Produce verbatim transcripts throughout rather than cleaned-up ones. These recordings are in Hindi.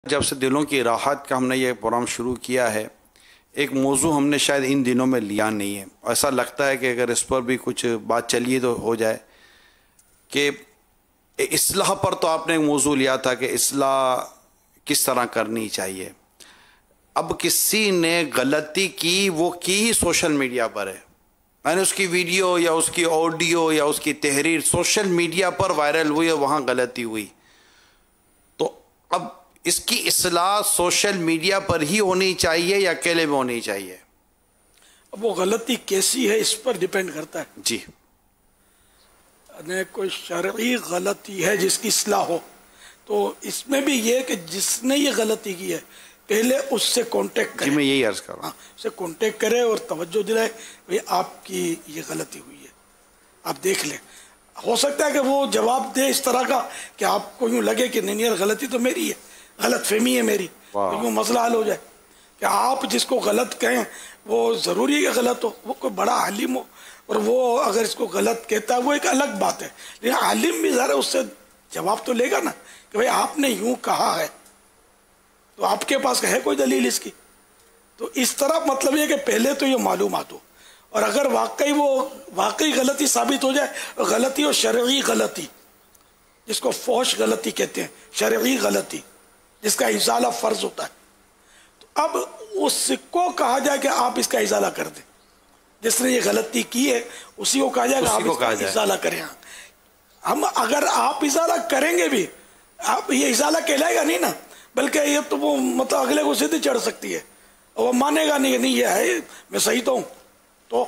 جب سے دلوں کی راحت کا ہم نے یہ پروگرام شروع کیا ہے، ایک موضوع ہم نے شاید ان دنوں میں لیا نہیں ہے. ایسا لگتا ہے کہ اگر اس پر بھی کچھ بات چلیے تو ہو جائے کہ اصلاح پر. تو آپ نے ایک موضوع لیا تھا کہ اصلاح کس طرح کرنی چاہیے. اب کسی نے غلطی کی، وہ کی سوشل میڈیا پر ہے. میں نے اس کی ویڈیو یا اس کی آڈیو یا اس کی تحریر سوشل میڈیا پر وائرل ہوئی اور وہاں غلطی ہوئی. تو اب اس کی اصلاح سوشل میڈیا پر ہی ہونی چاہیے یا اکیلے میں ہونی چاہیے؟ اب وہ غلطی کیسی ہے اس پر ڈیپینڈ کرتا ہے. جی، کوئی شرعی غلطی ہے جس کی اصلاح ہو تو اس میں بھی یہ کہ جس نے یہ غلطی کی ہے پہلے اس سے کانٹیکٹ کرے. جی میں یہی عرض کر رہا ہوں. اس سے کانٹیکٹ کرے اور توجہ دلائے بھئی آپ کی یہ غلطی ہوئی ہے، آپ دیکھ لیں. ہو سکتا ہے کہ وہ جواب دے اس طرح کا کہ آپ کو یوں لگے کہ نہیں یار غلطی تو میری ہے، غلط فہمی ہے میری، تو یوں مسئلہ حل ہو جائے. کہ آپ جس کو غلط کہیں وہ ضروری ہے کہ غلط ہو. وہ کوئی بڑا عالم ہو اور وہ اگر اس کو غلط کہتا ہے وہ ایک الگ بات ہے، لیکن عالم بھی ذرا اس سے جواب تو لے گا نا کہ بھئی آپ نے یوں کہا ہے تو آپ کے پاس ہے کوئی دلیل اس کی. تو اس طرح مطلب یہ کہ پہلے تو یہ معلومات ہو، اور اگر واقعی وہ واقعی غلطی ثابت ہو جائے، غلطی اور شرعی غلطی جس کو فحش غلطی کہتے ہیں، شرعی غلطی جس کا ازالہ فرض ہوتا ہے، تو اب اس کو کہا جائے کہ آپ اس کا ازالہ کر دیں. جس نے یہ غلطی کی ہے اسی کو کہا جائے کہ آپ اس کا ازالہ کریں. ہم اگر آپ ازالہ کریں گے بھی، آپ یہ ازالہ کہلائے گا نہیں نا، بلکہ یہ تو وہ مطلب اگلے کو سیدھی چڑھ سکتی ہے اور وہ مانے گا نہیں کہ نہیں یہ ہے میں صحیح تو ہوں. تو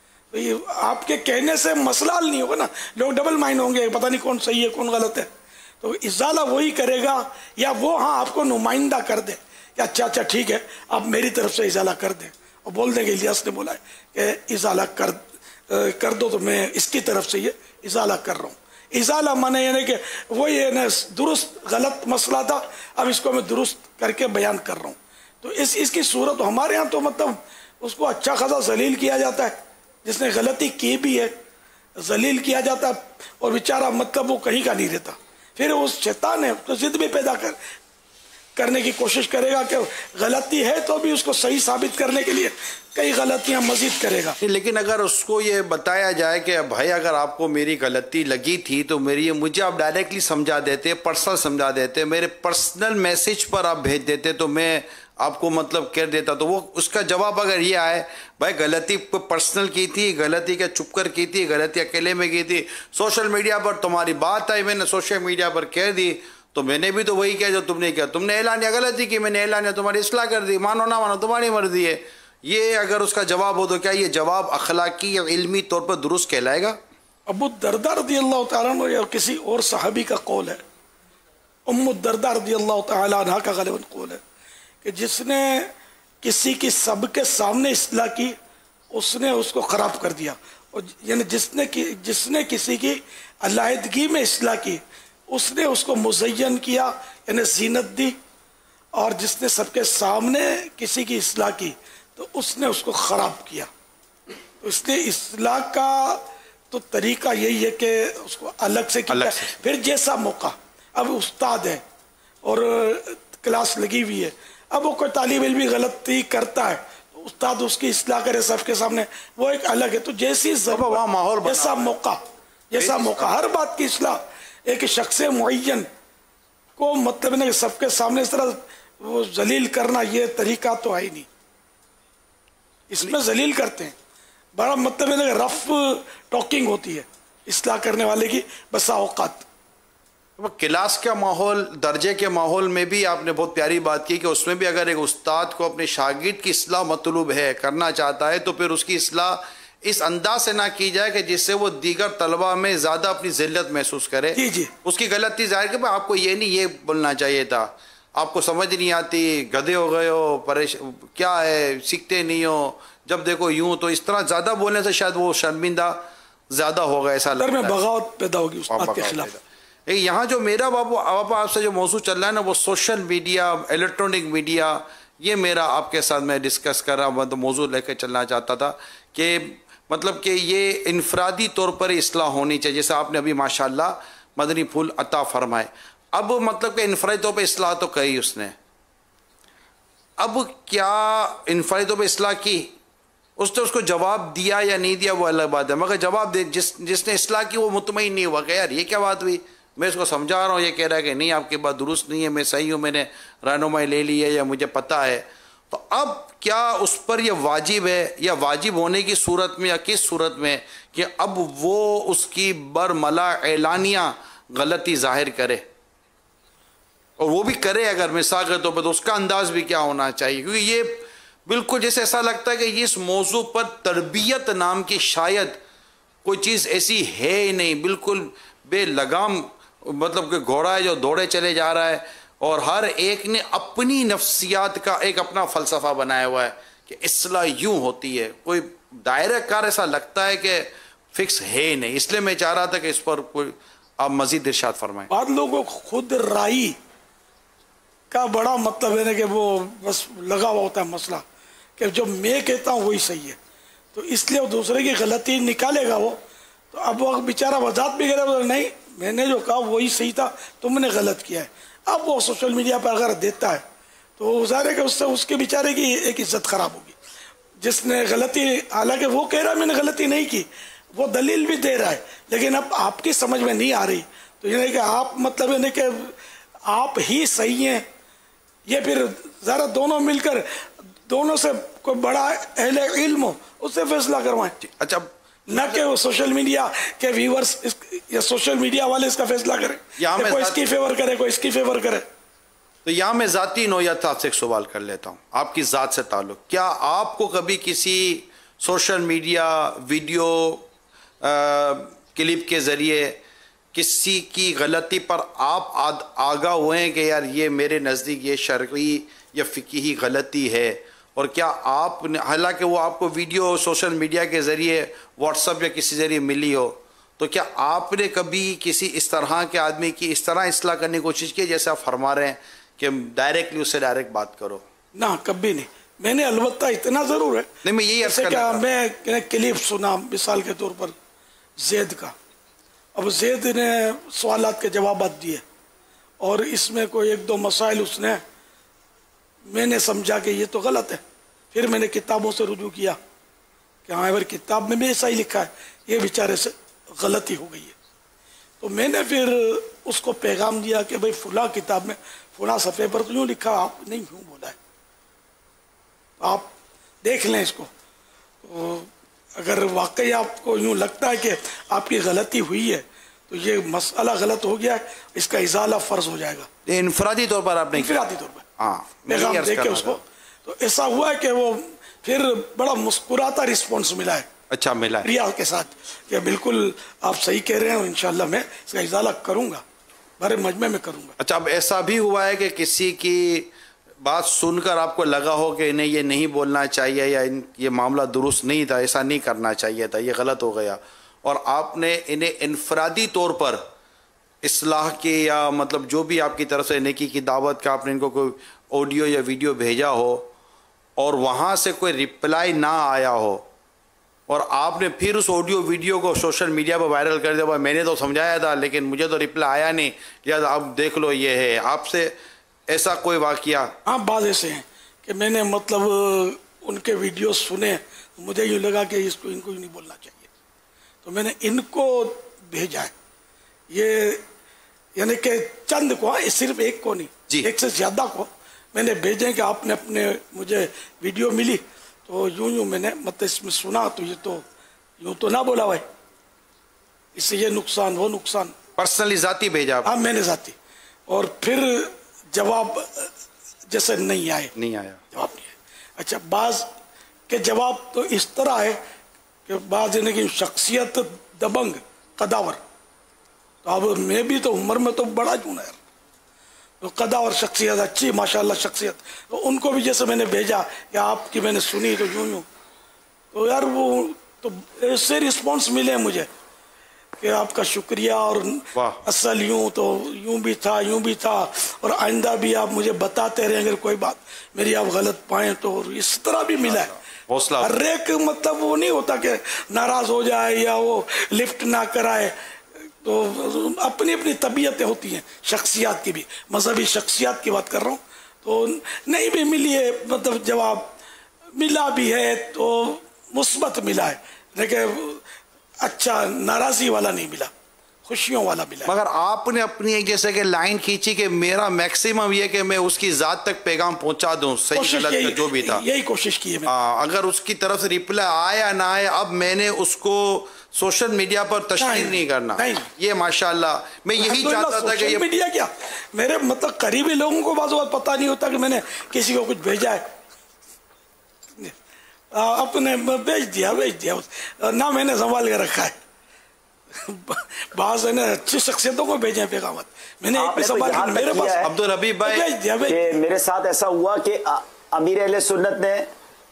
آپ کے کہنے سے مسئلہ حل نہیں ہوگا نا. لوگ ڈبل مائنڈ ہوں گے، پتہ نہیں کون صحیح ہے کون غلط ہے. تو ازالہ وہی کرے گا یا وہ ہاں آپ کو نمائندہ کر دے کہ اچھا اچھا ٹھیک ہے آپ میری طرف سے ازالہ کر دیں، اور بول دیں کہ الیاس نے بولا ہے کہ ازالہ کر کر دو تو میں اس کی طرف سے یہ ازالہ کر رہا ہوں. ازالہ مانے یعنی کہ وہ یہ درست غلط مسئلہ تھا، اب اس کو میں درست کر کے بیان کر رہا ہوں. تو اس اس کی صورت ہمارے ہاں تو مطلب اس کو اچھا خاصا ذلیل کیا جاتا ہے. جس نے غلطی کی بھی ہے ذلیل کیا جاتا ہے، اور بیچارہ مطلب وہ کہیں کا نہیں رہتا. پھر اس شیطان ہے تو ضد بھی پیدا کر کرنے کی کوشش کرے گا کہ غلطی ہے تو بھی اس کو صحیح ثابت کرنے کے لیے کئی غلطیاں مزید کرے گا. لیکن اگر اس کو یہ بتایا جائے کہ بھائی اگر آپ کو میری غلطی لگی تھی تو میری مجھے آپ ڈائریکٹلی سمجھا دیتے، پرسنل سمجھا دیتے، میرے پرسنل میسج پر آپ بھیج دیتے تو میں آپ کو مطلب کر دیتا. تو وہ اس کا جواب اگر یہ آئے بھائی غلطی پرسنل کی تھی، غلطی کا چپ کر کی تھی، غلطی اکیلے میں کی تھی، سوشل میڈیا پر تمہاری بات آئی میں نے سوشل میڈیا پر کہہ دی تو میں نے بھی تو وہی کیا جو تم نے کیا. تم نے اعلانیہ غلطی کی، میں نے اعلانیہ تمہاری اصلاح کر دی، مانو نہ مانو تمہاری مرضی ہے. یہ اگر اس کا جواب ہو تو کیا یہ جواب اخلاقی یا علمی طور پر درست کہلائے گا؟ ابو الدرداء رضی اللہ تعالیٰ عنہ یا کسی اور صحابی کا قول ہے، ام الدرداء رضی اللہ تعالیٰ عنہ کا غالباً قول ہے کہ جس نے کسی کی سب کے سامنے اصلاح کی اس نے اس کو خراب کر دیا. اور یعنی جس نے جس نے کسی کی علیحدگی میں اصلاح کی اس نے اس کو مزین کیا یعنی زینت دی، اور جس نے سب کے سامنے کسی کی اصلاح کی تو اس نے اس کو خراب کیا. تو اس لیے اصلاح کا تو طریقہ یہی ہے کہ اس کو الگ سے کیا. پھر جیسا موقع، اب استاد ہے اور کلاس لگی ہوئی ہے، اب وہ کوئی طالب علم بھی غلطی کرتا ہے تو استاد اس کی اصلاح کرے سب کے سامنے، وہ ایک الگ ہے. تو جیسی ضرورت، جیسا موقع، جیسا موقع ہر بات کی اصلاح. ایک شخص معین کو مطلب نہیں سب کے سامنے اس طرح وہ ذلیل کرنا یہ طریقہ تو ہے ہی نہیں. اس میں ذلیل کرتے ہیں، بڑا مطلب ہے رف ٹاکنگ ہوتی ہے اصلاح کرنے والے کی بسا اوقات. کلاس کا ماحول، درجے کے ماحول میں بھی آپ نے بہت پیاری بات کی کہ اس میں بھی اگر ایک استاد کو اپنے شاگرد کی اصلاح مطلوب ہے، کرنا چاہتا ہے تو پھر اس کی اصلاح اس انداز سے نہ کی جائے کہ جس سے وہ دیگر طلبہ میں زیادہ اپنی ذلت محسوس کرے. جی جی اس کی غلطی ظاہر کہ آپ کو یہ نہیں یہ بولنا چاہیے تھا، آپ کو سمجھ نہیں آتی، گدھے ہو گئے ہو، پریش کیا ہے، سیکھتے نہیں ہو، جب دیکھو یوں. تو اس طرح زیادہ بولنے سے شاید وہ شرمندہ زیادہ ہوگا، ایسا لگتا ہے. بغاوت پیدا ہوگی استاد کے خلاف. یہاں جو میرا بابو آپ سے جو موضوع چل رہا ہے نا وہ سوشل میڈیا، الیکٹرانک میڈیا، یہ میرا آپ کے ساتھ میں ڈسکس کر رہا ہوں، تو موضوع لے کے چلنا چاہتا تھا کہ مطلب کہ یہ انفرادی طور پر اصلاح ہونی چاہیے. جیسے آپ نے ابھی ماشاءاللہ مدنی پھول عطا فرمائے، اب مطلب کہ انفرادی طور پہ اصلاح تو کہی اس نے, اب کیا انفرادی طور پہ اصلاح کی, اس نے اس کو جواب دیا یا نہیں دیا وہ الگ بات ہے, مگر جواب دے جس جس نے اصلاح کی وہ مطمئن نہیں ہوا کہ یار یہ کیا بات ہوئی, میں اس کو سمجھا رہا ہوں, یہ کہہ رہا ہے کہ نہیں آپ کی بات درست نہیں ہے, میں صحیح ہوں, میں نے رہنمائی لے لی ہے یا مجھے پتہ ہے. تو اب کیا اس پر یہ واجب ہے یا واجب ہونے کی صورت میں یا کس صورت میں کہ اب وہ اس کی برملا اعلانیہ غلطی ظاہر کرے, اور وہ بھی کرے اگر مثال کے طور پر, تو اس کا انداز بھی کیا ہونا چاہیے, کیونکہ یہ بالکل جیسے ایسا لگتا ہے کہ یہ اس موضوع پر تربیت نام کی شاید کوئی چیز ایسی ہے ہی نہیں, بالکل بے لگام, مطلب کہ گھوڑا ہے جو دوڑے چلے جا رہا ہے, اور ہر ایک نے اپنی نفسیات کا ایک اپنا فلسفہ بنایا ہوا ہے کہ اصلاح یوں ہوتی ہے, کوئی دائرہ کار ایسا لگتا ہے کہ فکس ہے ہی نہیں. اس لیے میں چاہ رہا تھا کہ اس پر کوئی آپ مزید ارشاد فرمائیں. بعض لوگوں کو خود رائی کا بڑا مطلب ہے کہ وہ بس لگا ہوا ہوتا ہے مسئلہ کہ جو میں کہتا ہوں وہی صحیح ہے, تو اس لیے وہ دوسرے کی غلطی نکالے گا وہ, تو اب وہ بیچارہ وضاحت بھی کرے نہیں میں نے جو کہا وہی صحیح تھا, تم نے غلط کیا ہے. اب وہ سوشل میڈیا پر اگر دیتا ہے تو ظاہر ہے کہ اس سے اس کے بیچارے کی ایک عزت خراب ہوگی. جس نے غلطی, حالانکہ وہ کہہ رہا ہے میں نے غلطی نہیں کی, وہ دلیل بھی دے رہا ہے, لیکن اب آپ کی سمجھ میں نہیں آ رہی, تو یہ نہیں کہ آپ مطلب یہ نہیں کہ آپ ہی صحیح ہیں, یہ پھر ذرا دونوں مل کر دونوں سے کوئی بڑا اہل علم ہو اس سے فیصلہ کروائیں. اچھا, نہ کہ وہ سوشل میڈیا کے ویورز یا سوشل میڈیا والے اس کا فیصلہ کریں, کوئی اس کی فیور کرے کوئی اس کی فیور کرے. تو یہاں میں ذاتی نوعیت آپ سے ایک سوال کر لیتا ہوں, آپ کی ذات سے تعلق, کیا آپ کو کبھی کسی سوشل میڈیا ویڈیو کلپ کے ذریعے کسی کی غلطی پر آپ آگاہ ہوئے ہیں کہ یار یہ میرے نزدیک یہ شرعی یا فقہی غلطی ہے, اور کیا آپ نے, حالانکہ وہ آپ کو ویڈیو سوشل میڈیا کے ذریعے واٹس ایپ یا کسی ذریعے ملی ہو, تو کیا آپ نے کبھی کسی اس طرح کے آدمی کی اس طرح اصلاح کرنے کی کوشش کی جیسے آپ فرما رہے ہیں کہ ڈائریکٹلی اس سے ڈائریکٹ بات کرو؟ نہ, کبھی نہیں. میں نے البتہ اتنا ضرور ہے, نہیں میں یہی عرض کیا میں کلپ سنا مثال کے طور پر زید کا, اب زید نے سوالات کے جوابات دیے اور اس میں کوئی ایک دو مسائل اس نے, میں نے سمجھا کہ یہ تو غلط ہے, پھر میں نے کتابوں سے رجوع کیا کہ ہاں اگر کتاب میں بھی ایسا ہی لکھا ہے, یہ بیچارے سے غلطی ہو گئی ہے, تو میں نے پھر اس کو پیغام دیا کہ بھئی فلاں کتاب میں فلاں صفحے پر تو یوں لکھا, آپ نہیں کیوں بولا ہے, آپ دیکھ لیں اس کو. تو اگر واقعی آپ کو یوں لگتا ہے کہ آپ کی غلطی ہوئی ہے تو یہ مسئلہ غلط ہو گیا ہے, اس کا ازالہ فرض ہو جائے گا. انفرادی طور پر آپ نے انفرادی طور پر ہاں پیغام دے کے اس کو, تو ایسا ہوا ہے کہ وہ پھر بڑا مسکراتا رسپانس ملا ہے. اچھا, ملا ریا کے ساتھ کہ بالکل آپ صحیح کہہ رہے ہیں, انشاءاللہ میں اس کا ازالہ کروں گا, بڑے مجمع میں کروں گا. اچھا, اب ایسا بھی ہوا ہے کہ کسی کی بات سن کر آپ کو لگا ہو کہ انہیں یہ نہیں بولنا چاہیے یا یہ معاملہ درست نہیں تھا, ایسا نہیں کرنا چاہیے تھا, یہ غلط ہو گیا, اور آپ نے انہیں انفرادی طور پر اصلاح کی یا مطلب جو بھی آپ کی طرف سے نیکی کی دعوت کا آپ نے ان کو کوئی آڈیو یا ویڈیو بھیجا ہو اور وہاں سے کوئی رپلائی نہ آیا ہو, اور آپ نے پھر اس آڈیو ویڈیو کو سوشل میڈیا پر وائرل کر دیا, بھائی میں نے تو سمجھایا تھا لیکن مجھے تو رپلائی آیا نہیں, یا اب دیکھ لو یہ ہے, آپ سے ایسا کوئی واقعہ؟ ہاں, بعض ایسے ہیں کہ میں نے مطلب ان کے ویڈیو سنے, مجھے یوں لگا کہ اس کو ان کو نہیں بولنا چاہیے, تو میں نے ان کو بھیجا ہے. یہ یعنی کہ چند کو, صرف ایک کو نہیں, جی, ایک سے زیادہ کو میں نے بھیجے کہ آپ نے اپنے مجھے ویڈیو ملی تو یوں یوں میں نے مطلب اس میں سنا, تو یہ تو یوں تو نہ بولا بھائی, اس سے یہ نقصان وہ نقصان. پرسنلی ذاتی بھیجا؟ ہاں, میں نے ذاتی. اور پھر جواب جیسے نہیں آئے, نہیں آیا جواب نہیں آئے. اچھا, بعض کے جواب تو اس طرح ہے کہ بعض یعنی کہ شخصیت دبنگ قداور, تو اب میں بھی تو عمر میں تو بڑا جونا ہے, تو قداور شخصیت اچھی ماشاءاللہ شخصیت, تو ان کو بھی جیسے میں نے بھیجا کہ آپ کی میں نے سنی تو یوں یوں, تو یار وہ تو ایسے رسپانس ملے مجھے کہ آپ کا شکریہ, اور اصل یوں تو یوں بھی تھا یوں بھی تھا, اور آئندہ بھی آپ مجھے بتاتے رہیں اگر کوئی بات میری آپ غلط پائیں تو, اس طرح بھی ملا ہے. ہر ایک مطلب وہ نہیں ہوتا کہ ناراض ہو جائے یا وہ لفٹ نہ کرائے, تو اپنی اپنی طبیعتیں ہوتی ہیں شخصیات کی بھی. مذہبی شخصیات کی بات کر رہا ہوں. تو نہیں بھی ملی ہے مطلب جواب ملا بھی ہے تو مثبت ملا ہے, لیکن اچھا ناراضی والا نہیں ملا, خوشیوں والا ملا. مگر آپ نے اپنی ایک جیسے کہ لائن کھینچی کہ میرا میکسیمم یہ کہ میں اس کی ذات تک پیغام پہنچا دوں, صحیح غلط جو بھی تھا یہی کوشش کی ہے. اگر اس کی طرف سے ریپلائی آیا نہ آئے, اب میں نے اس کو سوشل میڈیا پر تشہیر نہیں کرنا. یہ ماشاءاللہ میں یہی چاہتا تھا کہ یہ میڈیا کیا, میرے مطلب قریبی لوگوں کو بعض اوقات پتہ نہیں ہوتا کہ میں نے کسی کو کچھ بھیجا ہے, اپنے بھیج دیا بھیج دیا نہ میں نے سنبھال کے رکھا ہے. بعض ہے نا اچھی شخصیتوں کو بھیجے پیغامات, میں نے ایک بھی سوال کیا میرے پاس عبدالحبیب بھائی کہ میرے ساتھ ایسا ہوا کہ امیر اہل سنت نے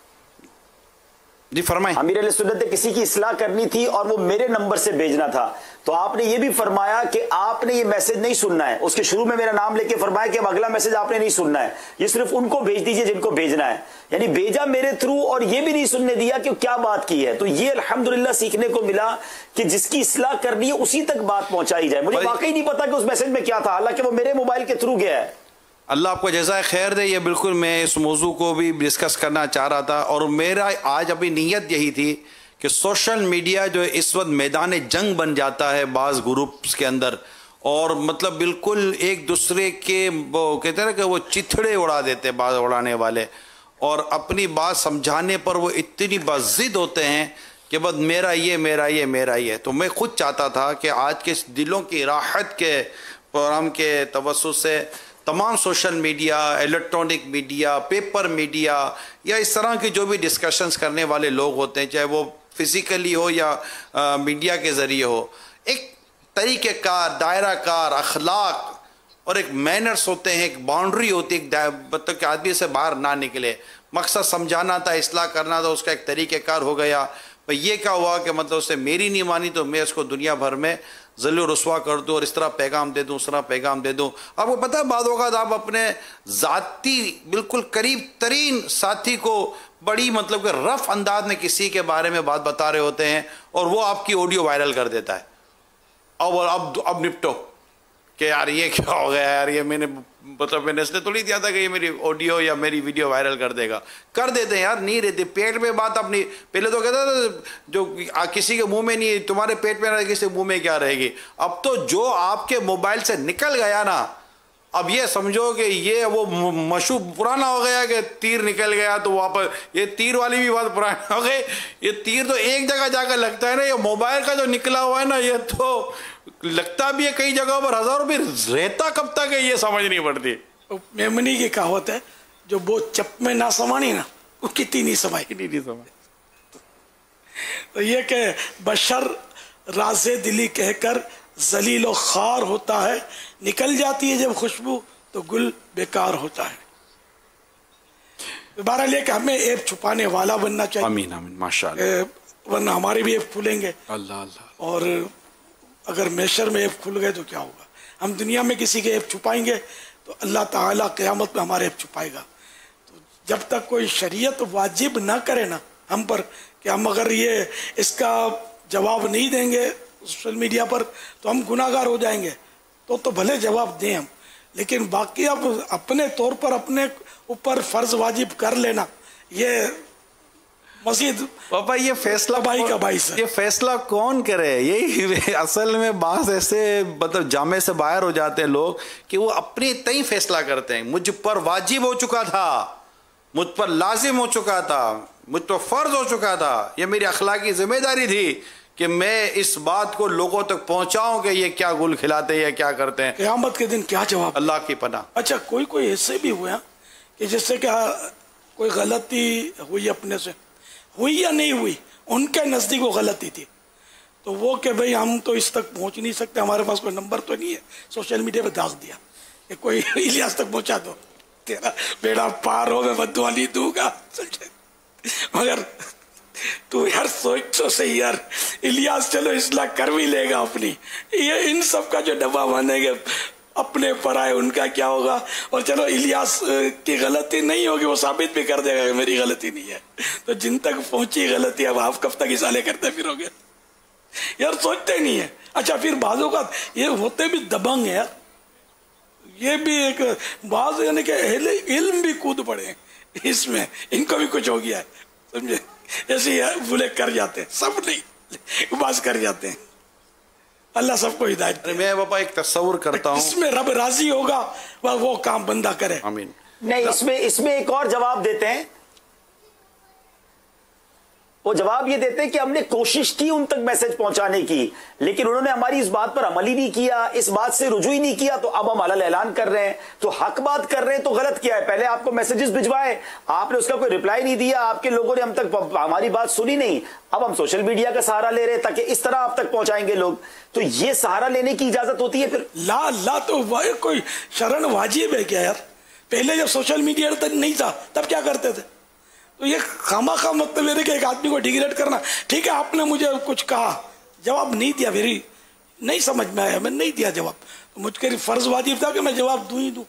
جی فرمائیں امیر اہل سنت نے کسی کی اصلاح کرنی تھی اور وہ میرے نمبر سے بھیجنا تھا, تو آپ نے یہ بھی فرمایا کہ آپ نے یہ میسج نہیں سننا ہے. اس کے شروع میں میرا نام لے کے فرمایا کہ اب اگلا میسج آپ نے نہیں سننا ہے, یہ صرف ان کو بھیج دیجئے جن کو بھیجنا ہے. یعنی بھیجا میرے تھرو اور یہ بھی نہیں سننے دیا کہ کیا بات کی ہے. تو یہ الحمدللہ سیکھنے کو ملا کہ جس کی اصلاح کرنی ہے اسی تک بات پہنچائی جائے. مجھے واقعی نہیں پتا کہ اس میسج میں کیا تھا, حالانکہ وہ میرے موبائل کے تھرو گیا ہے. اللہ آپ کو جزائے خیر دے. یہ بالکل میں اس موضوع کو بھی ڈسکس کرنا چاہ رہا تھا, اور میرا آج ابھی نیت یہی تھی کہ سوشل میڈیا جو اس وقت میدان جنگ بن جاتا ہے بعض گروپس کے اندر, اور مطلب بالکل ایک دوسرے کے وہ کہتے ہیں کہ وہ چتھڑے اڑا دیتے بعض اڑانے والے, اور اپنی بات سمجھانے پر وہ اتنی بضد ہوتے ہیں کہ بس میرا یہ میرا یہ میرا یہ. تو میں خود چاہتا تھا کہ آج کے دلوں کی راحت کے پروگرام کے توسط سے تمام social media, electronic media, paper media یا اس طرح کی جو بھی ڈسکشنز کرنے والے لوگ ہوتے ہیں, چاہے وہ فزیکلی ہو یا میڈیا کے ذریعے ہو, ایک طریقہ کار, دائرہ کار, اخلاق اور ایک مینرز ہوتے ہیں, ایک باؤنڈری ہوتی ہے, مطلب کہ آدمی سے باہر نہ نکلے. مقصد سمجھانا تھا, اصلاح کرنا تھا, اس کا ایک طریقہ کار ہو گیا. یہ کیا ہوا کہ مطلب اسے میری نہیں مانی تو میں اس کو دنیا بھر میں ذل و رسوا کر دوں اور اس طرح پیغام دے دوں, اس طرح پیغام دے دوں. آپ کو پتہ ہے بعض اوقات آپ اپنے ذاتی بالکل قریب ترین ساتھی کو بڑی مطلب کہ رف انداز میں کسی کے بارے میں بات بتا رہے ہوتے ہیں اور وہ آپ کی آڈیو وائرل کر دیتا ہے. اب اب اب نپٹو کہ یار یہ کیا ہو گیا یار, یہ میں نے مطلب میں نے اس نے تو نہیں دیا تھا کہ یہ میری آڈیو یا میری ویڈیو وائرل کر دے گا. کر دیتے ہیں یار, نہیں رہتی پیٹ میں بات اپنی. پہلے تو کہتا تھا جو کسی کے منہ میں نہیں, تمہارے پیٹ میں رہے کسی منہ میں کیا رہے گی. اب تو جو آپ کے موبائل سے نکل گیا نا, اب یہ سمجھو کہ یہ وہ مشہور پرانا ہو گیا کہ تیر نکل گیا تو واپس, یہ تیر والی بھی بات پرانی ہو گئی. یہ تیر تو ایک جگہ جا کر لگتا ہے نا, یہ موبائل کا جو نکلا ہوا ہے نا یہ تو لگتا بھی ہے کئی جگہوں پر ہزاروں, بھی رہتا کب تک ہے یہ سمجھ نہیں پڑتی. میمنی کی کہاوت ہے, جو وہ چپ میں نہ سمانی نا وہ کتنی نہیں سمائی. نہیں سمجھ. تو یہ کہ بشر راز دلی کہہ کر ذلیل و خوار ہوتا ہے, نکل جاتی ہے جب خوشبو تو گل بیکار ہوتا ہے. بہرحال یہ کہ ہمیں ایپ چھپانے والا بننا چاہیے. آمین آمین ماشاءاللہ, ورنہ ہمارے بھی ایپ کھلیں گے. اللہ اللہ. اور اگر میشر میں ایپ کھل گئے تو کیا ہوگا, ہم دنیا میں کسی کے ایپ چھپائیں گے تو اللہ تعالیٰ قیامت میں ہمارے ایپ چھپائے گا. تو جب تک کوئی شریعت واجب نہ کرے نا ہم پر کہ ہم اگر یہ اس کا جواب نہیں دیں گے سوشل میڈیا پر تو ہم گناہ گار ہو جائیں گے, تو تو بھلے جواب دیں ہم, لیکن باقی اب اپنے طور پر اپنے اوپر فرض واجب کر لینا یہ مزید پاپا یہ فیصلہ بھائی کا باعث ہے. یہ فیصلہ کون کرے؟ یہی اصل میں بعض ایسے مطلب جامع سے باہر ہو جاتے ہیں لوگ کہ وہ اپنے تئیں فیصلہ کرتے ہیں. مجھ پر واجب ہو چکا تھا, مجھ پر لازم ہو چکا تھا, مجھ پر فرض ہو چکا تھا, یہ میری اخلاقی ذمہ داری تھی کہ میں اس بات کو لوگوں تک پہنچاؤں کہ یہ کیا گل کھلاتے ہیں یا کیا کرتے ہیں. قیامت کے دن کیا جواب؟ اللہ کی پناہ. اچھا کوئی کوئی ایسے بھی ہوئے کہ جس سے کہ کوئی غلطی ہوئی اپنے سے, ہوئی یا نہیں ہوئی, ان کے نزدیک وہ غلطی تھی, تو وہ کہ بھئی ہم تو اس تک پہنچ نہیں سکتے, ہمارے پاس کوئی نمبر تو نہیں ہے, سوشل میڈیا پہ داغ دیا کہ کوئی الیاس تک پہنچا دو, تیرا بیڑا پار ہو, میں بددعا نہیں دوں گا. مگر تو یار سوچ تو صحیح یار, الیاس چلو اصلاح کر بھی لے گا اپنی, یہ ان سب کا جو ڈبہ باندھیں گے اپنے پر آئے ان کا کیا ہوگا. اور چلو الیاس کی غلطی نہیں ہوگی, وہ ثابت بھی کر دے گا کہ میری غلطی نہیں ہے, تو جن تک پہنچی غلطی اب آپ کب تک اشارے کرتے پھرو گے. यार सोचते नहीं है. अच्छा फिर बाजों का ये होते भी दबंग है यार, ये भी एक बाज यानी कि अहले इल्म भी कूद पड़े इसमें, इनको भी कुछ हो गया है समझे, ऐसे बुले कर जाते हैं, सब नहीं बाज कर जाते हैं. अल्लाह सबको हिदायत दे. मैं बाबा एक तस्वुर करता हूँ, इसमें रब राजी होगा वह वो काम बंदा करे. आमीन. नहीं, इसमें इसमें एक और जवाब देते हैं. वो जवाब ये देते हैं कि हमने कोशिश की उन तक मैसेज पहुंचाने की, लेकिन उन्होंने हमारी इस बात पर अमल ही नहीं किया, इस बात से रुजू ही नहीं किया, तो अब हम अलग ऐलान कर रहे हैं. तो हक बात कर रहे हैं तो गलत किया है. पहले आपको मैसेजेस भिजवाए, आपने उसका कोई रिप्लाई नहीं दिया, आपके लोगों ने हम तक हमारी बात सुनी नहीं. अब हम सोशल मीडिया का सहारा ले रहे हैं ताकि इस तरह आप तक पहुंचाएंगे लोग. तो ये सहारा लेने की इजाजत होती है फिर? ला ला तो कोई शरण वाजिब है क्या यार? पहले जब सोशल मीडिया तक नहीं था तब क्या करते थे? तो ये खामा खा मतलब मेरे के एक आदमी को डिग्रेड करना. ठीक है, आपने मुझे कुछ कहा, जवाब नहीं दिया, मेरी नहीं समझ में आया, मैं नहीं दिया जवाब, तो मुझके फर्ज वाजिब था कि मैं जवाब दूं ही दूं.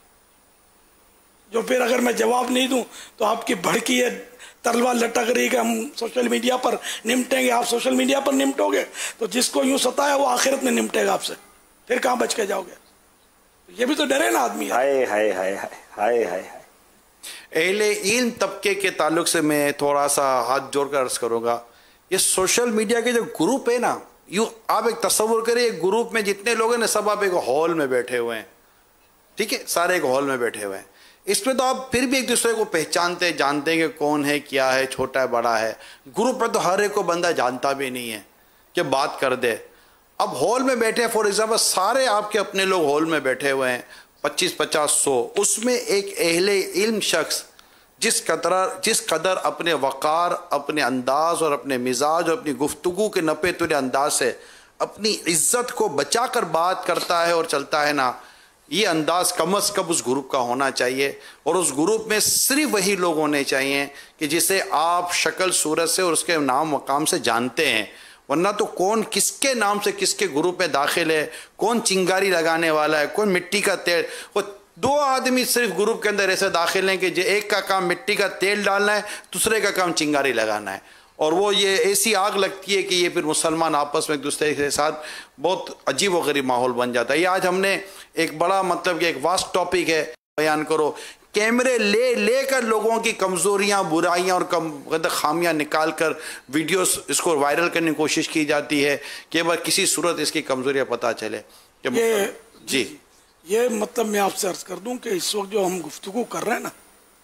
जो फिर अगर मैं जवाब नहीं दूं तो आपकी भड़की है तलवार लटक रही कि हम सोशल मीडिया पर निपटेंगे, आप सोशल मीडिया पर निपटोगे तो जिसको यूं सताया वो आखिरत में निपटेगा आपसे, फिर कहां बच के जाओगे? ये भी तो डरे ना आदमी. हाय हाय हाय हाय हाय. अहले इल्म तबके के ताल्लुक से मैं थोड़ा सा हाथ जोड़कर अर्ज करूंगा, ये सोशल मीडिया के जो ग्रुप है ना, यूँ आप एक तस्वुर करिए, एक ग्रुप में जितने लोग हैं ना सब आप एक हॉल में बैठे हुए हैं, ठीक है, सारे एक हॉल में बैठे हुए हैं. इसमें तो आप फिर भी एक दूसरे को पहचानते जानते हैं कि कौन है, क्या है, छोटा है, बड़ा है. ग्रुप में तो हर एक को बंदा जानता भी नहीं है कि बात कर दे. अब हॉल में बैठे हैं, फॉर एग्जाम्पल सारे आपके अपने लोग हॉल में बैठे हुए हैं, पच्चीस पचास सौ, उसमें एक अहले इल्म शख्स जिस कदर जिस कदर अपने वक़ार, अपने अंदाज और अपने मिजाज और अपनी गुफ्तगू के नपे तुरे अंदाज से अपनी इज्जत को बचा कर बात करता है और चलता है ना, ये अंदाज कम अज़ कम उस ग्रुप का होना चाहिए. और उस ग्रुप में सिर्फ वही लोग होने चाहिए कि जिसे आप शक्ल सूरत से और उसके नाम मकाम से जानते हैं. वरना तो कौन किसके नाम से किसके ग्रुप में दाखिल है, कौन चिंगारी लगाने वाला है, कौन मिट्टी का तेल. वो दो आदमी सिर्फ ग्रुप के अंदर ऐसे दाखिल हैं कि जो एक का काम मिट्टी का तेल डालना है, दूसरे का काम चिंगारी लगाना है. और वो ये ऐसी आग लगती है कि ये फिर मुसलमान आपस में एक दूसरे के साथ बहुत अजीब व गरीब माहौल बन जाता है. ये आज हमने एक बड़ा मतलब कि एक वास्ट टॉपिक है बयान करो, कैमरे ले लेकर लोगों की कमज़ोरियाँ, बुराइयाँ और कम खामियाँ निकाल कर वीडियोस इसको वायरल करने की कोशिश की जाती है कि बस किसी सूरत इसकी कमज़ोरियाँ पता चले. ये जी ये मतलब मैं आपसे अर्ज कर दूं कि इस वक्त जो हम गुफ्तगू कर रहे हैं ना,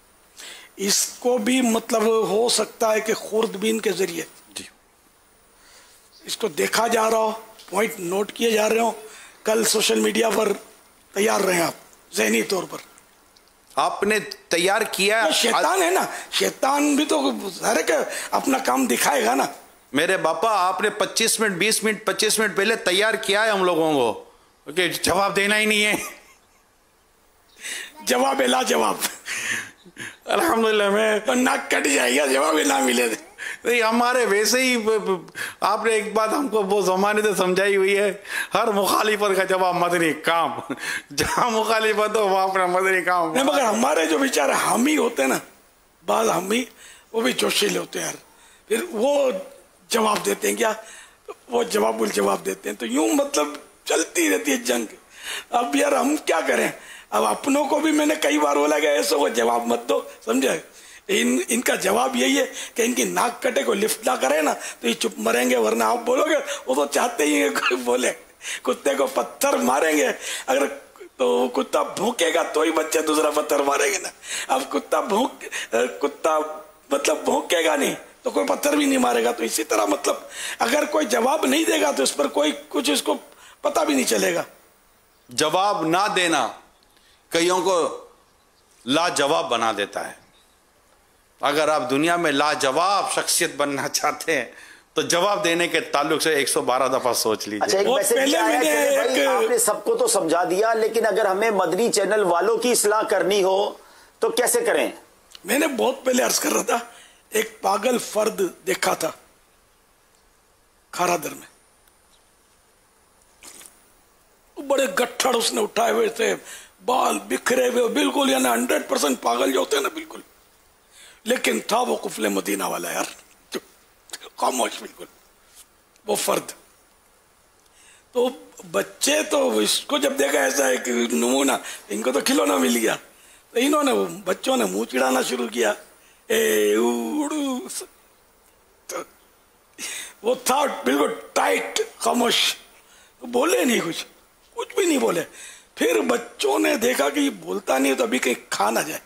इसको भी मतलब हो सकता है कि खुर्दबीन के जरिए जी इसको देखा जा रहा हो, पॉइंट नोट किए जा रहे हो, कल सोशल मीडिया पर तैयार रहे आप ज़हनी तौर पर. आपने तैयार किया. शैतान है ना, शैतान भी तो हर के अपना काम दिखाएगा ना. मेरे बापा आपने पच्चीस मिनट बीस मिनट पच्चीस मिनट पहले तैयार किया है हम लोगों को कि जवाब देना ही नहीं है. जवाब है ला जवाब. अल्हम्दुलिल्लाह में तो नाक कट जाएगा जवाब ना मिले. नहीं, हमारे वैसे ही आपने एक बात हमको बहुत ज़माने से समझाई हुई है, हर मुखालिफत का जवाब मदनी काम. जहाँ मुखालिफत हो वहाँ अपना मदनी काम. नहीं, मगर हमारे जो बेचारे हम ही होते ना, बाद हम ही वो भी जोशीले होते हैं यार, फिर वो जवाब देते हैं क्या, वो जवाब बोल जवाब देते हैं, तो यूं मतलब चलती रहती है जंग. अब यार हम क्या करें, अब अपनों को भी मैंने कई बार बोला कि ऐसा वो जवाब मत दो, समझे. इन इनका जवाब यही है कि इनकी नाक कटे को लिफ्ट ना करे ना तो ये चुप मरेंगे, वरना आप बोलोगे वो तो चाहते ही है कोई बोले. कुत्ते को पत्थर मारेंगे अगर तो कुत्ता भौंकेगा तो ही बच्चे दूसरा पत्थर मारेंगे ना. अब कुत्ता भौंक कुत्ता मतलब भौंकेगा नहीं तो कोई पत्थर भी नहीं मारेगा. तो इसी तरह मतलब अगर कोई जवाब नहीं देगा तो इस पर कोई कुछ इसको पता भी नहीं चलेगा. जवाब ना देना कईयों को लाजवाब बना देता है. अगर आप दुनिया में लाजवाब शख्सियत बनना चाहते हैं तो जवाब देने के ताल्लुक से एक सौ बारह दफा सोच लीजिए. अच्छा, एक मैसेज आया है भाई, एक... आपने सबको तो समझा दिया, लेकिन अगर हमें मदनी चैनल वालों की इस्लाह करनी हो तो कैसे करें? मैंने बहुत पहले अर्ज कर रहा था, एक पागल फर्द देखा था खारादर में, बड़े गट्ठड़ उसने उठाए हुए थे, बाल बिखरे हुए, बिल्कुल यानी हंड्रेड परसेंट पागल जो होते हैं ना बिल्कुल, लेकिन था वो कुफले मदीना वाला यार, खामोश बिल्कुल वो फर्द. تو بچے تو اس کو جب دیکھا ایسا ایک نمونہ، ان کو تو کھلونا مل گیا، تو انہوں نے بچوں نے منہ چڑھانا شروع کیا، اے اوڑو، تو وہ تھا بالکل ٹائٹ، خاموش، بولے نہیں، کچھ کچھ بھی نہیں بولے. پھر بچوں نے دیکھا کہ یہ بولتا نہیں تو ابھی کہیں کھا نہ جائے،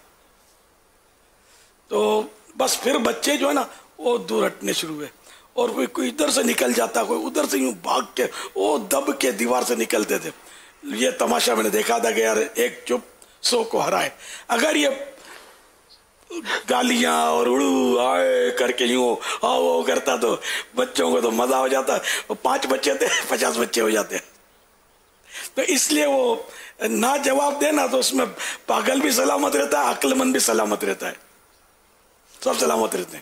تو بس پھر بچے جو ہے نا وہ دور ہٹنے شروع ہوئے، اور کوئی کوئی ادھر سے نکل جاتا، کوئی ادھر سے یوں بھاگ کے وہ دب کے دیوار سے نکلتے تھے. یہ تماشا میں نے دیکھا تھا کہ یار ایک چپ سو کو ہرائے. اگر یہ گالیاں اور اڑو آئے کر کے یوں آؤ وہ کرتا تو بچوں کو تو مزہ ہو جاتا. پانچ بچے تھے، پچاس بچے ہو جاتے. تو اس لیے وہ نہ جواب دینا، تو اس میں پاگل بھی سلامت رہتا ہے، عقل مند بھی سلامت رہتا ہے، سب سلامت رہتے ہیں.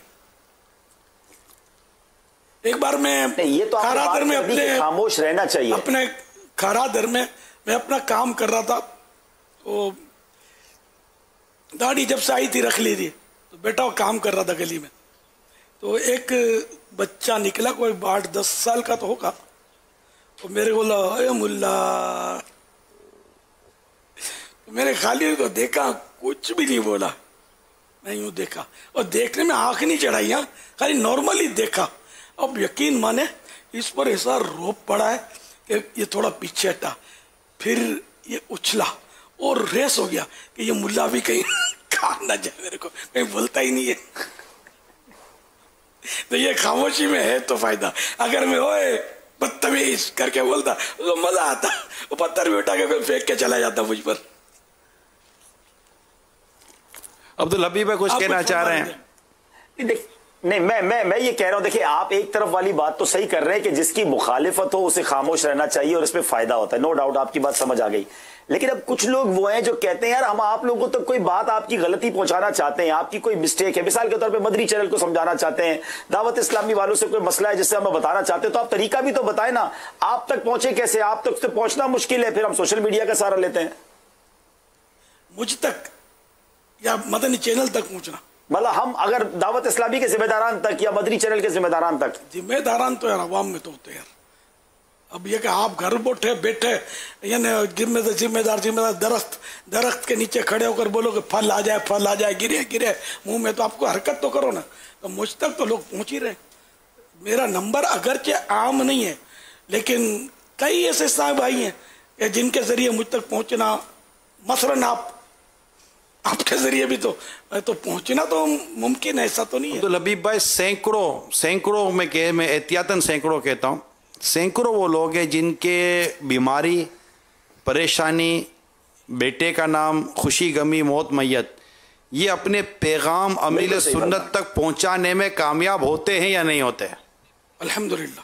ایک بار میں یہ تو کھارادر میں اپنے خاموش رہنا چاہیے، اپنے کھارادر میں میں اپنا کام کر رہا تھا، تو داڑھی جب سے آئی تھی رکھ لی تھی، تو بیٹا وہ کام کر رہا تھا گلی میں، تو ایک بچہ نکلا، کوئی آٹھ دس سال کا تو ہوگا، تو میرے کو بولا اے ملا. میرے خالی کو دیکھا، کچھ بھی نہیں بولا، میں یوں دیکھا، اور دیکھنے میں آنکھ نہیں چڑھائی، ہاں خالی نارملی دیکھا. اب یقین مانے اس پر ایسا روپ پڑا ہے کہ یہ تھوڑا پیچھے ہٹا، پھر یہ اچھلا اور ریس ہو گیا کہ یہ ملا بھی کہیں کھا نہ جائے، میرے کو کہیں بولتا ہی نہیں ہے. تو یہ خاموشی میں ہے تو فائدہ. اگر میں ہوئے بدتمیز کر کے بولتا تو مزہ آتا، وہ پتھر بھی اٹھا کے کوئی پھینک کے چلا جاتا مجھ پر. عبدالحبیب کچھ کہنا چاہ رہے ہیں؟ نہیں، میں میں میں یہ کہہ رہا ہوں، دیکھیں آپ ایک طرف والی بات تو صحیح کر رہے ہیں کہ جس کی مخالفت ہو اسے خاموش رہنا چاہیے اور اس میں فائدہ ہوتا ہے، نو ڈاؤٹ، آپ کی بات سمجھ آ گئی. لیکن اب کچھ لوگ وہ ہیں جو کہتے ہیں یار ہم آپ لوگوں تک کوئی بات، آپ کی غلطی پہنچانا چاہتے ہیں، آپ کی کوئی مسٹیک ہے، مثال کے طور پہ مدری چینل کو سمجھانا چاہتے ہیں، دعوت اسلامی والوں سے کوئی مسئلہ ہے جس سے ہمیں بتانا چاہتے ہیں، تو آپ طریقہ بھی تو بتائیں نا. آپ تک پہنچے کیسے؟ آپ تک سے پہنچنا مشکل ہے، پھر ہم سوشل میڈیا کا سہارا لیتے ہیں. مجھ تک یا مدنی چینل تک پہنچنا، مطلب ہم اگر دعوت اسلامی کے ذمہ داران تک یا مدری چینل کے ذمہ داران تک، ذمہ داران تو یار عوام میں تو ہوتے ہیں. اب یہ کہ آپ گھر بیٹھے بیٹھے یعنی ذمہ دار ذمہ دار درخت درخت کے نیچے کھڑے ہو کر بولو کہ پھل آ جائے پھل آ جائے گرے گرے منہ میں، تو آپ کو حرکت تو کرو نا. تو مجھ تک تو لوگ پہنچ ہی رہے. میرا نمبر اگرچہ عام نہیں ہے، لیکن کئی ایسے صاحب بھائی ہیں کہ جن کے ذریعے مجھ تک پہنچنا، مثلاً آپ آپ کے ذریعے بھی تو تو پہنچنا تو ممکن ہے، ایسا تو نہیں ہے. عبدالحبیب بھائی سینکڑوں سینکڑوں میں کہ میں احتیاطاً سینکڑوں کہتا ہوں، سینکڑوں وہ لوگ ہیں جن کے بیماری، پریشانی، بیٹے کا نام، خوشی غمی، موت میت، یہ اپنے پیغام امیل سنت تک پہنچانے میں کامیاب ہوتے ہیں یا نہیں ہوتے ہیں؟ الحمدللہ.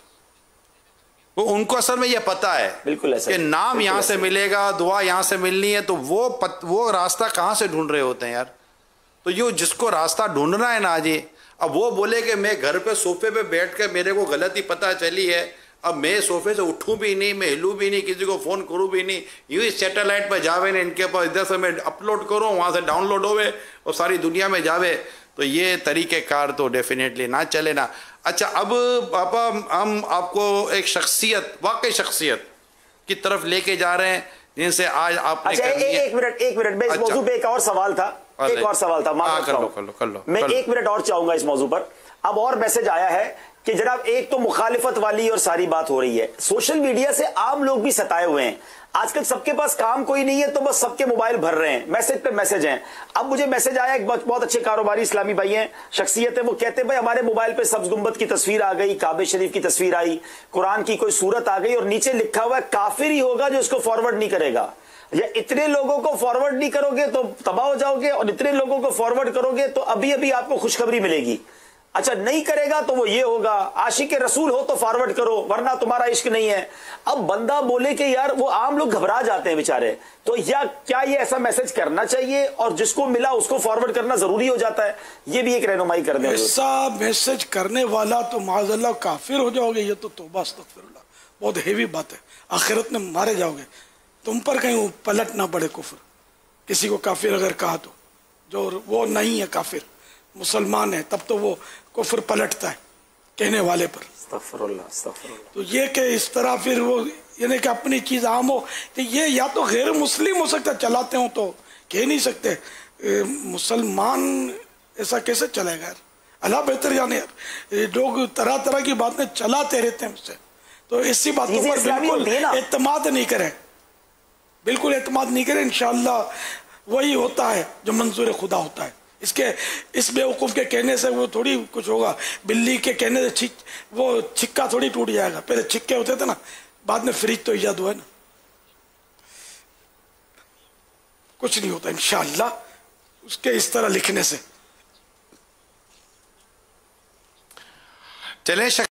وہ ان کو اصل میں یہ پتہ ہے بالکل ایسا کہ نام یہاں سے ملے گا، دعا یہاں سے ملنی ہے، تو وہ پت وہ راستہ کہاں سے ڈھونڈ رہے ہوتے ہیں یار. تو یہ جس کو راستہ ڈھونڈنا ہے نا جی، اب وہ بولے کہ میں گھر پہ صوفے پہ بیٹھ کے میرے کو غلطی پتہ چلی ہے، اب میں صوفے سے اٹھوں بھی نہیں، میں ہلوں بھی نہیں، کسی کو فون کروں بھی نہیں، یوں ہی سیٹلائٹ پہ جاوے نے ان کے پاس، ادھر سے میں اپلوڈ کروں، وہاں سے ڈاؤن لوڈ ہوئے اور ساری دنیا میں جاوے. تو یہ طریقہ کار تو ڈیفینیٹلی نہ چلے نا. اچھا، اب پاپا ہم آپ کو ایک شخصیت، واقعی شخصیت کی طرف لے کے جا رہے ہیں جن سے آج آپ نے کرنی ہے. ایک منٹ ایک منٹ میں اس موضوع پہ ایک اور سوال تھا ایک اور سوال تھا میں ایک منٹ اور چاہوں گا اس موضوع پر. اب اور میسج آیا ہے کہ جناب ایک تو مخالفت والی اور ساری بات ہو رہی ہے، سوشل میڈیا سے عام لوگ بھی ستائے ہوئے ہیں. آج کل سب کے پاس کام کوئی نہیں ہے تو بس سب کے موبائل بھر رہے ہیں، میسج پہ میسج ہیں. اب مجھے میسج آیا، ایک بہت اچھے کاروباری اسلامی بھائی ہیں، شخصیت ہے، وہ کہتے ہیں بھائی ہمارے موبائل پہ سبز گنبد کی تصویر آ گئی، کعبہ شریف کی تصویر آئی، قرآن کی کوئی صورت آ گئی، اور نیچے لکھا ہوا ہے کافر ہی ہوگا جو اس کو فارورڈ نہیں کرے گا، یا اتنے لوگوں کو فارورڈ نہیں کرو گے تو تباہ ہو جاؤ گے، اور اتنے لوگوں کو فارورڈ کرو گے تو ابھی ابھی آپ کو خوشخبری ملے گی. اچھا نہیں کرے گا تو وہ یہ ہوگا، عاشق رسول ہو تو فارورڈ کرو ورنہ تمہارا عشق نہیں ہے. اب بندہ بولے کہ یار وہ عام لوگ گھبرا جاتے ہیں بیچارے، تو یا کیا یہ ایسا میسج کرنا چاہیے اور جس کو ملا اس کو فارورڈ کرنا ضروری ہو جاتا ہے؟ یہ بھی ایک رہنمائی کر دیں. ایسا میسج کرنے والا تو معاذ اللہ کافر ہو جاؤ گے، یہ تو توبہ استغفر اللہ، بہت ہیوی بات ہے. آخرت میں مارے جاؤ گے، تم پر کہیں پلٹ نہ پڑے کفر. کسی کو کافر اگر کہا تو جو وہ نہیں ہے کافر، مسلمان ہے، تب تو وہ کفر پلٹتا ہے. کہنے والے پر. استغفر اللہ استغفر اللہ. تو یہ کہ اس طرح پھر وہ یعنی کہ اپنی چیز عام ہو کہ یہ یا تو غیر مسلم ہو سکتا ہے چلاتے ہوں تو کہہ نہیں سکتے. مسلمان ایسا کیسے چلے گا؟ اللہ بہتر جانے. یار لوگ طرح طرح کی باتیں چلاتے رہتے ہیں مجھ سے، تو اسی باتوں پر بالکل اعتماد نہیں کریں، بالکل اعتماد نہیں کریں. انشاءاللہ وہی ہوتا ہے جو منظور خدا ہوتا ہے. اس کے اس بیوقوف کے کہنے سے وہ تھوڑی کچھ ہوگا. بلی کے کہنے سے چھک وہ چھکا تھوڑی ٹوٹ جائے گا. پہلے چھکے ہوتے تھے نا، بعد میں فریج تو ایجاد ہوا ہے نا. کچھ نہیں ہوتا انشاءاللہ اس کے اس طرح لکھنے سے. چلیں